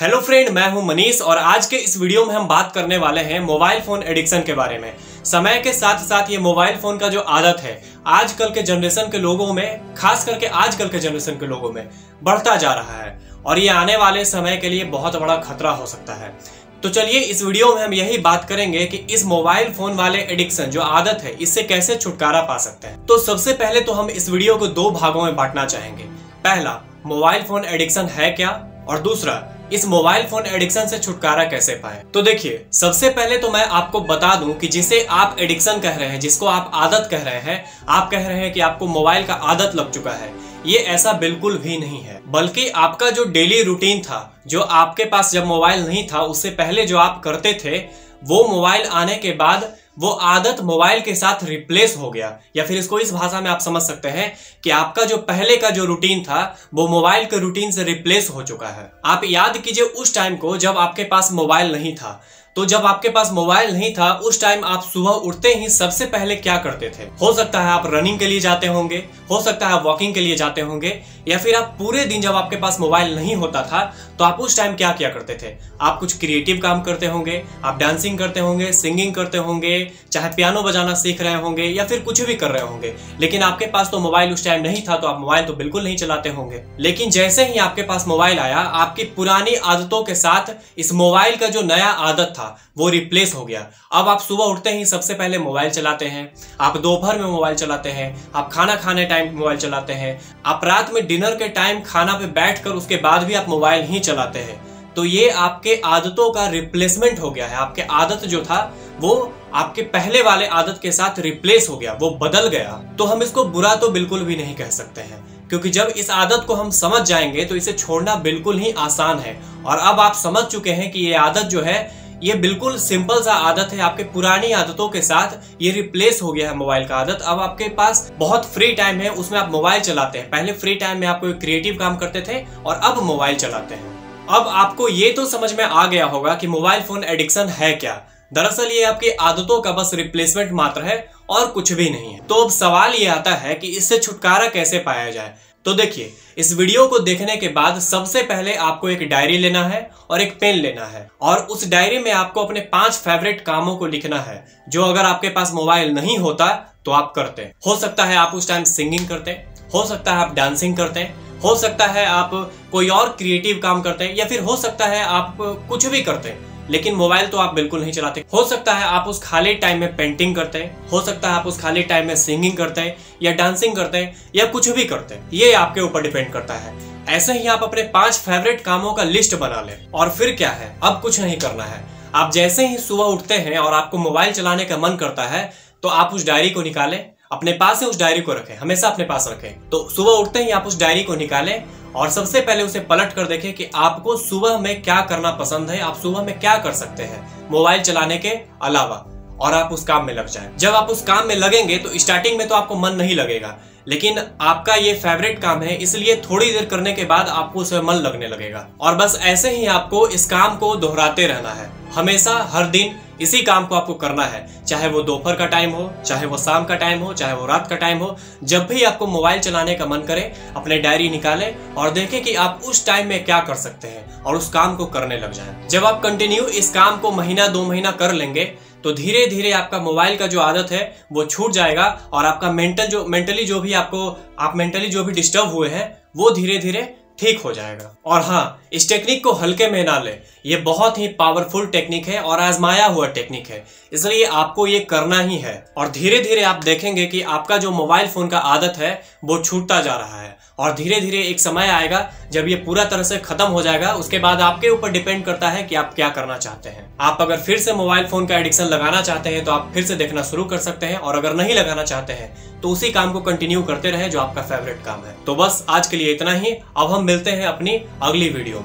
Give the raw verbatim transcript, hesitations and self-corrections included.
Hello friend, मैं हूं मनीष और आज के इस वीडियो में हम बात करने वाले हैं मोबाइल फोन एडिक्शन के बारे में। समय के साथ साथ ये मोबाइल फोन का जो आदत है आजकल के जनरेशन के लोगों में, खास करके आजकल के जनरेशन के लोगों में बढ़ता जा रहा है और ये आने वाले समय के लिए बहुत बड़ा खतरा हो सकता है। तो चलिए इस वीडियो में हम यही बात करेंगे कि इस मोबाइल फोन वाले एडिक्शन जो आदत है इससे कैसे छुटकारा पा सकते हैं। तो सबसे पहले तो हम इस वीडियो को दो भागों में बांटना चाहेंगे। पहला, मोबाइल फोन एडिक्शन है क्या, और दूसरा, इस मोबाइल फोन एडिक्शन से छुटकारा कैसे पाए। तो देखिए, सबसे पहले तो मैं आपको बता दूं कि जिसे आप एडिक्शन कह रहे हैं, जिसको आप आदत कह रहे हैं, आप कह रहे हैं कि आपको मोबाइल का आदत लग चुका है, ये ऐसा बिल्कुल भी नहीं है। बल्कि आपका जो डेली रूटीन था, जो आपके पास जब मोबाइल नहीं था उससे पहले जो आप करते थे, वो मोबाइल आने के बाद वो आदत मोबाइल के साथ रिप्लेस हो गया। या फिर इसको इस भाषा में आप समझ सकते हैं कि आपका जो पहले का जो रूटीन था वो मोबाइल के रूटीन से रिप्लेस हो चुका है। आप याद कीजिए उस टाइम को जब आपके पास मोबाइल नहीं था। तो जब आपके पास मोबाइल नहीं था उस टाइम आप सुबह उठते ही सबसे पहले क्या करते थे? हो सकता है आप रनिंग के लिए जाते होंगे, हो सकता है आप वॉकिंग के लिए जाते होंगे, या फिर आप पूरे दिन जब आपके पास मोबाइल नहीं होता था तो आप उस टाइम क्या किया करते थे? आप कुछ क्रिएटिव काम करते होंगे, आप डांसिंग करते होंगे, सिंगिंग करते होंगे, चाहे पियानो बजाना सीख रहे होंगे या फिर कुछ भी कर रहे होंगे। लेकिन आपके पास तो मोबाइल उस टाइम नहीं था तो आप मोबाइल तो बिल्कुल नहीं चलाते होंगे। लेकिन जैसे ही आपके पास मोबाइल आया, आपकी पुरानी आदतों के साथ इस मोबाइल का जो नया आदत था वो रिप्लेस हो गया। अब आप सुबह उठते ही सबसे पहले मोबाइल चलाते हैं, आप दोपहर में मोबाइल चलाते हैं, आप खाना खाने टाइम मोबाइल चलाते हैं, आप रात में डिनर के टाइम खाना पे बैठकर उसके बाद भी आप मोबाइल ही चलाते हैं। तो ये आपके आदतों का रिप्लेसमेंट हो गया है। आपके आदत जो था वो आपके पहले वाले आदत के साथ रिप्लेस हो गया, वो बदल गया। तो हम इसको बुरा तो बिल्कुल भी नहीं कह सकते हैं, क्योंकि जब इस आदत को हम समझ जाएंगे तो इसे छोड़ना बिल्कुल ही आसान है। और अब आप समझ चुके हैं कि ये आदत जो है ये बिल्कुल सिंपल सा आदत है, आपके पुरानी आदतों के साथ ये रिप्लेस हो गया है मोबाइल का आदत। अब आपके पास बहुत फ्री टाइम है, उसमें आप मोबाइल चलाते हैं। पहले फ्री टाइम में आप कोई क्रिएटिव काम करते थे और अब मोबाइल चलाते हैं। अब आपको ये तो समझ में आ गया होगा कि मोबाइल फोन एडिक्शन है क्या। दरअसल ये आपकी आदतों का बस रिप्लेसमेंट मात्र है और कुछ भी नहीं है। तो अब सवाल ये आता है कि इससे छुटकारा कैसे पाया जाए। तो देखिए, इस वीडियो को देखने के बाद सबसे पहले आपको एक डायरी लेना है और एक पेन लेना है, और उस डायरी में आपको अपने पांच फेवरेट कामों को लिखना है जो अगर आपके पास मोबाइल नहीं होता तो आप करते। हो सकता है आप उस टाइम सिंगिंग करते, हो सकता है आप डांसिंग करते, हो सकता है आप कोई और क्रिएटिव काम करते, या फिर हो सकता है आप कुछ भी करते, लेकिन मोबाइल तो आप बिल्कुल नहीं चलाते। हो सकता है आप उस खाली टाइम में पेंटिंग करते हैं, हो सकता है आप उस खाली टाइम में सिंगिंग करते हैं या डांसिंग करते हैं या कुछ भी करते हैं। ये आपके ऊपर डिपेंड करता है। ऐसे ही आप अपने पांच फेवरेट कामों का लिस्ट बना लें, और फिर क्या है, अब कुछ नहीं करना है। आप जैसे ही सुबह उठते हैं और आपको मोबाइल चलाने का मन करता है तो आप उस डायरी को निकालें, अपने पास ही उस डायरी को रखें, हमेशा अपने पास रखें। तो सुबह उठते ही आप उस डायरी को निकालें और सबसे पहले उसे पलट कर देखें कि आपको सुबह में क्या करना पसंद है, आप सुबह में क्या कर सकते हैं मोबाइल चलाने के अलावा, और आप उस काम में लग जाएं। जब आप उस काम में लगेंगे तो स्टार्टिंग में तो आपको मन नहीं लगेगा, लेकिन आपका ये फेवरेट काम है इसलिए थोड़ी देर करने के बाद आपको उसमें मन लगने लगेगा। और बस ऐसे ही आपको इस काम को दोहराते रहना है, हमेशा हर दिन इसी काम को आपको करना है। चाहे वो दोपहर का टाइम हो, चाहे वो शाम का टाइम हो, चाहे वो रात का टाइम हो, जब भी आपको मोबाइल चलाने का मन करे अपने डायरी निकालें और देखें कि आप उस टाइम में क्या कर सकते हैं और उस काम को करने लग जाएं। जब आप कंटिन्यू इस काम को महीना दो महीना कर लेंगे तो धीरे धीरे आपका मोबाइल का जो आदत है वो छूट जाएगा, और आपका मेंटल जो मेंटली जो भी आपको आप मेंटली जो भी डिस्टर्ब हुए हैं वो धीरे धीरे ठीक हो जाएगा। और हाँ, इस टेक्निक को हल्के में ना ले, ये बहुत ही पावरफुल टेक्निक है और आजमाया हुआ टेक्निक है, इसलिए आपको ये करना ही है। और धीरे धीरे आप देखेंगे कि आपका जो मोबाइल फोन का आदत है वो छूटता जा रहा है, और धीरे धीरे एक समय आएगा जब ये पूरा तरह से खत्म हो जाएगा। उसके बाद आपके ऊपर डिपेंड करता है कि आप क्या करना चाहते हैं। आप अगर फिर से मोबाइल फोन का एडिक्शन लगाना चाहते हैं तो आप फिर से देखना शुरू कर सकते हैं, और अगर नहीं लगाना चाहते हैं तो उसी काम को कंटिन्यू करते रहें जो आपका फेवरेट काम है। तो बस आज के लिए इतना ही। अब हम मिलते हैं अपनी अगली वीडियो में।